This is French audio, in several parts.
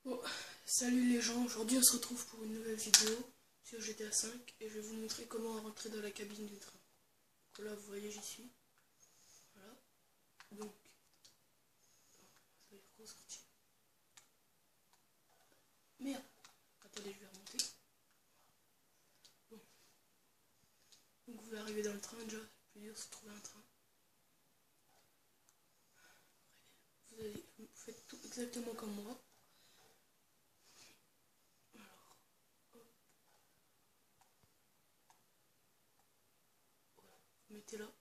Bon, salut les gens, aujourd'hui on se retrouve pour une nouvelle vidéo sur GTA 5 et je vais vous montrer comment rentrer dans la cabine du train. Donc là vous voyez j'y suis. Voilà. Donc, ça va être ressorti. Merde. Attendez, je vais remonter. Bon. Donc vous arrivez dans le train déjà, le plus dur c'est de trouver un train. Vous faites tout exactement comme moi. Alors, hop. Voilà. Vous mettez là.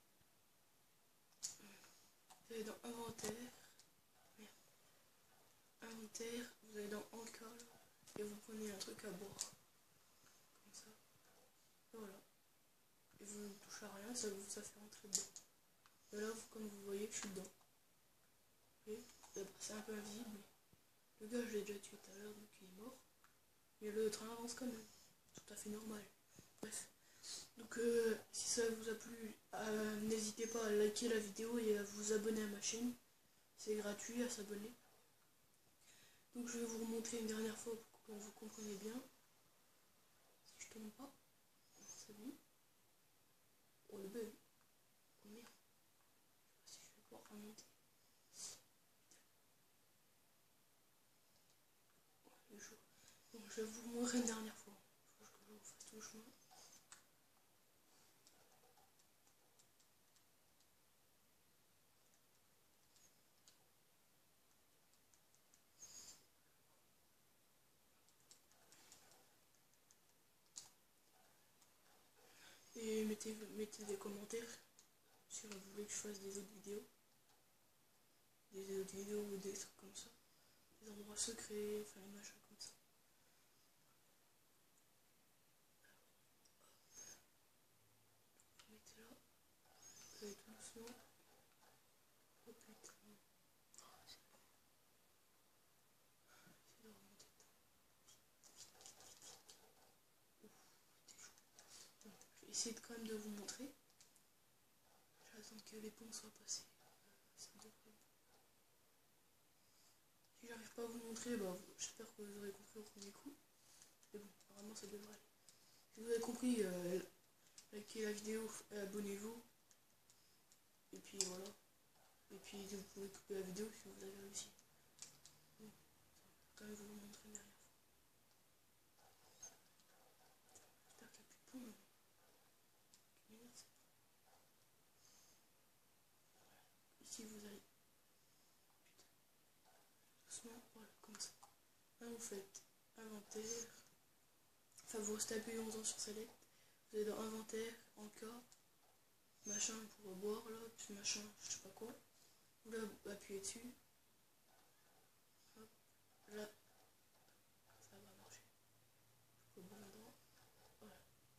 Vous allez dans inventaire. Merde. Inventaire, vous allez dans encas et vous prenez un truc à boire. Comme ça. Et voilà. Et vous ne touchez à rien, ça fait rentrer dedans. Et là, comme vous voyez, je suis dedans. C'est un peu invisible. Le gars, je l'ai déjà tué tout à l'heure, donc il est mort. Mais le train avance quand même. Tout à fait normal. Bref. Donc, si ça vous a plu, n'hésitez pas à liker la vidéo et à vous abonner à ma chaîne. C'est gratuit à s'abonner. Donc, je vais vous remontrer une dernière fois pour que vous compreniez bien. Si je tombe pas, c'est bon. Oh, le bug. Oh merde. Je sais pas si je vais pouvoir remonter. Bon, je vais vous montrer une dernière fois. Il faut que je refasse tout le chemin. Et mettez des commentaires si vous voulez que je fasse des autres vidéos. Des autres vidéos ou des trucs comme ça. Des endroits secrets, enfin des machins comme ça. Vous mettez là. Vous allez tout doucement. Oh putain. Oh, c'est bon. Essayez de remonter dedans. Ouf, c'était chaud. Bon, je vais essayer quand même de vous montrer. J'attends que les ponts soient passés. Ça devrait être bon. Si j'arrive pas à vous montrer, bah, j'espère que vous aurez compris au premier coup. Mais bon, normalement ça devrait aller. Si vous avez compris, likez la vidéo, abonnez-vous. Et puis voilà. Et puis vous pouvez couper la vidéo si vous avez réussi. Bon, je vais quand même vous le montrer derrière. J'espère qu'il n'y a plus de pont maintenant. Ici vous allez. Doucement, voilà, comme ça. Là vous faites inventaire. Enfin vous restez appuyé 11 ans sur select. Vous allez dans inventaire, encas, machin pour boire là, puis machin, je sais pas quoi. Vous là appuyez dessus. Hop, là, ça va marcher. Au bon endroit. Voilà.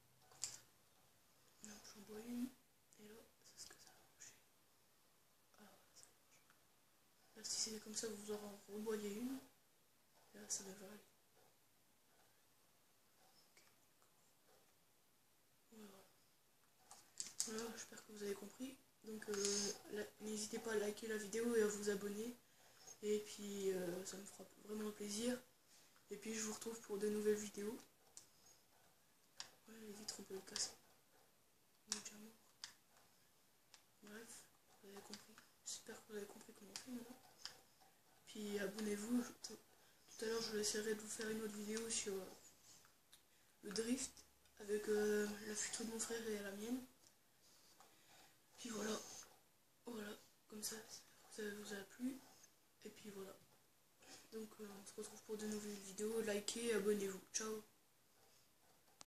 Là j'en bois une. Et là, c'est ce que ça va marcher. Ah voilà, ça marche. Là si c'est comme ça, vous en reboyez une. Et là ça devrait aller. Voilà, j'espère que vous avez compris. Donc n'hésitez pas à liker la vidéo et à vous abonner. Et puis ça me fera vraiment plaisir. Et puis je vous retrouve pour de nouvelles vidéos. Ouais, les vitres on peut les casser. On est déjà mort. Bref, vous avez compris. J'espère que vous avez compris comment on fait maintenant. Puis abonnez-vous. Tout à l'heure je essaierai de vous faire une autre vidéo sur le drift avec la future de mon frère et la mienne. Puis voilà, voilà, comme ça vous a plu. Et puis voilà. Donc on se retrouve pour de nouvelles vidéos. Likez, abonnez-vous. Ciao.